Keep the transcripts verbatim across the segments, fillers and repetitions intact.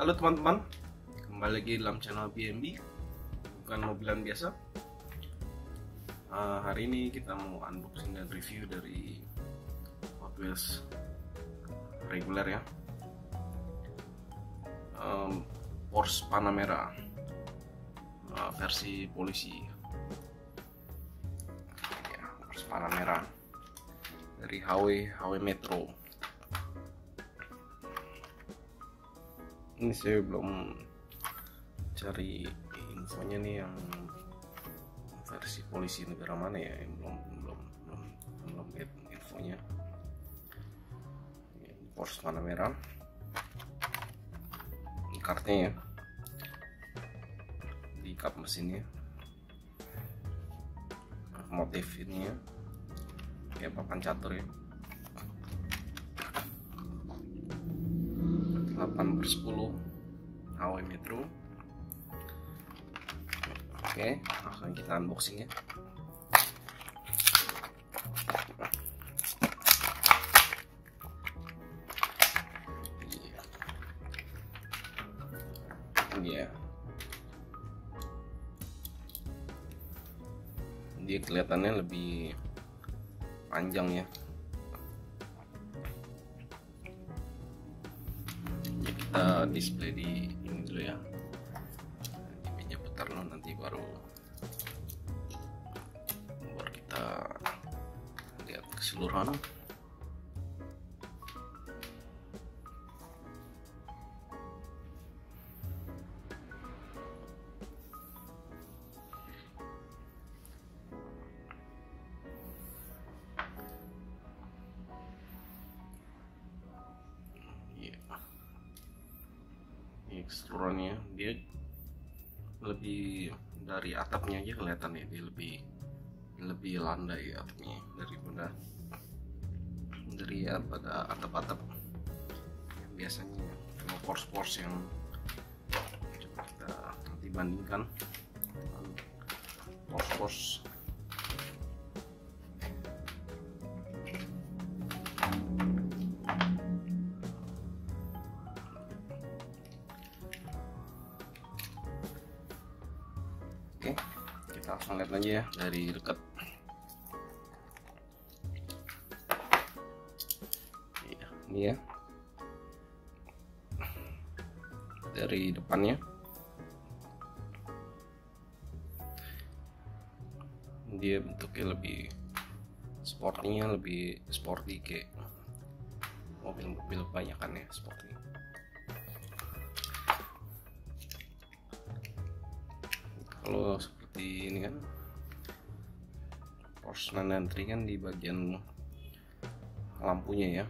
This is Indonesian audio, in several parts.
Halo teman-teman, kembali lagi dalam channel B M B, bukan mobilan biasa. uh, Hari ini kita mau unboxing dan review dari Hot Wheels reguler ya, um, Porsche Panamera uh, versi polisi ya, Porsche Panamera dari H W H W Metro. Ini saya belum cari infonya nih yang versi polisi negara mana ya, yang belum belum belum belum lihat infonya. Ini Porsche Panamera, ini kartnya ya, di kap mesinnya, motif ini ya kayak papan catur ya, delapan per sepuluh H W Metro. Oke, langsung kita unboxing ya. Iya. Iya. Dia kelihatannya lebih panjang ya. Kita display di ini dulu ya, di meja putar dulu, nanti baru baru kita lihat keseluruhan. Keseluruhannya dia lebih dari atapnya aja kelihatan ya, dia lebih lebih landai atapnya daripada dari pada atap-atap biasanya kalau Porsche-Porsche yang coba kita nanti bandingkan dengan Porsche-Porsche. Oke, kita langsung lihat aja ya dari dekat. Ya, ini ya dari depannya. Dia bentuknya lebih sportinya, lebih sporty kayak mobil-mobil kebanyakan ya, sporty. Kalau seperti ini kan Porsche sembilan tiga kan di bagian lampunya ya,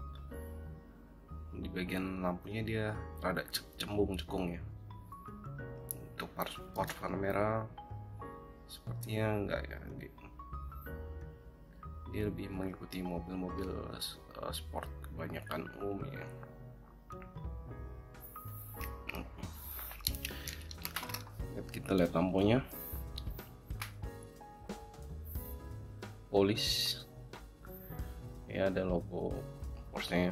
di bagian lampunya dia rada cembung cekung ya. Untuk Porsche Panamera sepertinya enggak ya, dia, dia lebih mengikuti mobil-mobil uh, sport kebanyakan umumnya. Kita lihat lampunya, polis ya, ada logo Porsche nya.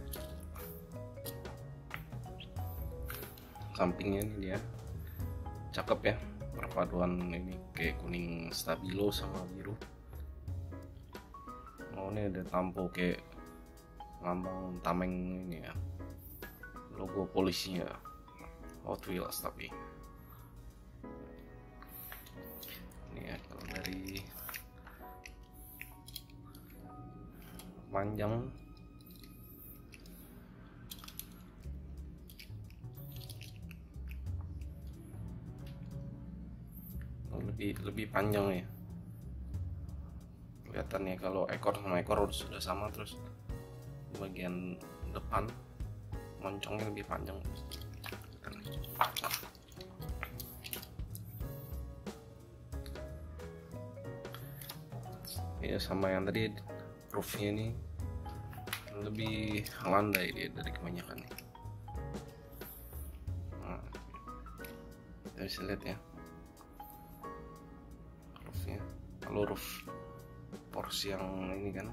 Sampingnya ini dia cakep ya, perpaduan ini kayak kuning stabilo sama biru. Oh, ini ada lampu kayak lambang tameng ini ya, logo polisinya Hot Wheels. Tapi ini ya, kalau dari panjang lebih lebih panjang ya kelihatannya. Kalau ekor sama ekor sudah sama, terus bagian depan moncongnya lebih panjang. Ya, sama yang tadi roofnya ini lebih landai dia dari kebanyakan. Nah, kita bisa lihat ya roofnya. Kalau roof Porsche yang ini kan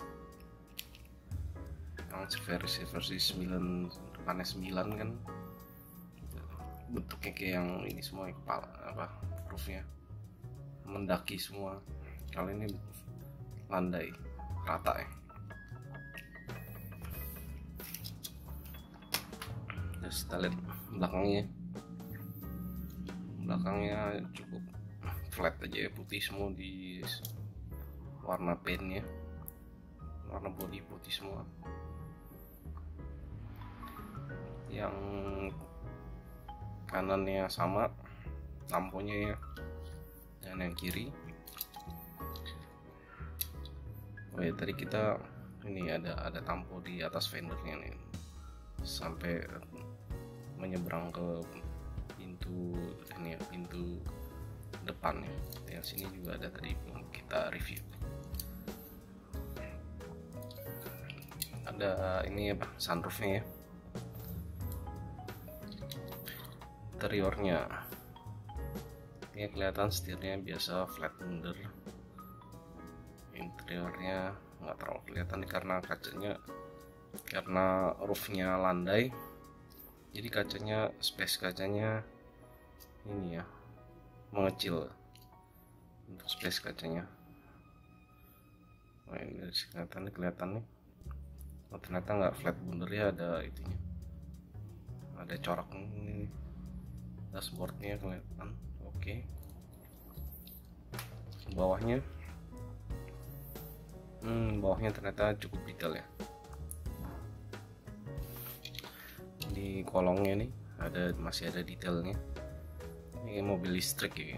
yang versi versi sembilan depannya sembilan kan bentuknya kayak yang ini semua, kepala apa roofnya mendaki semua. Kalau ini landai rata ya. Terus kita lihat belakangnya, belakangnya cukup flat aja ya, putih semua di warna paintnya, warna body putih semua. Yang kanannya sama lampunya ya, dan yang kiri. Oh ya, tadi kita ini ada ada tampo di atas fendernya nih, sampai menyeberang ke pintu ini ya, pintu depannya. Yang sini juga ada, tadi belum kita review. Ada ini apa, sunroofnya ya. Interiornya ini kelihatan setirnya biasa flat bundar. Interiornya nggak terlalu kelihatan nih karena kacanya, karena roofnya landai, jadi kacanya, space kacanya ini ya mengecil untuk space kacanya. Nah, ini dari kelihatan kelihatan nih, oh, ternyata nggak flat bundar ya, ada itunya, ada corak ini. Dashboardnya kelihatan oke. Okay. Bawahnya hmm, bawahnya ternyata cukup detail ya. Di kolongnya nih ada, masih ada detailnya. Ini mobil listrik ya.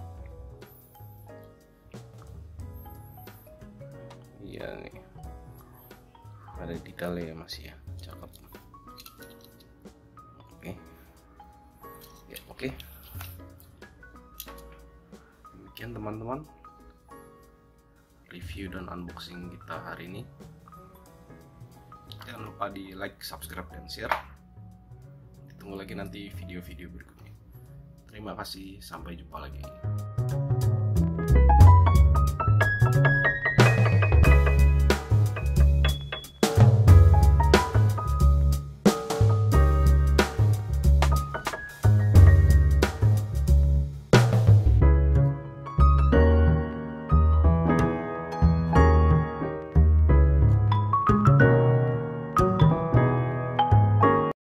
Iya nih, ada detailnya masih ya, cakep. Oke. Ya, oke. Demikian teman-teman review dan unboxing kita hari ini. Jangan lupa di like, subscribe, dan share. Ditunggu lagi nanti video-video berikutnya. Terima kasih, sampai jumpa lagi.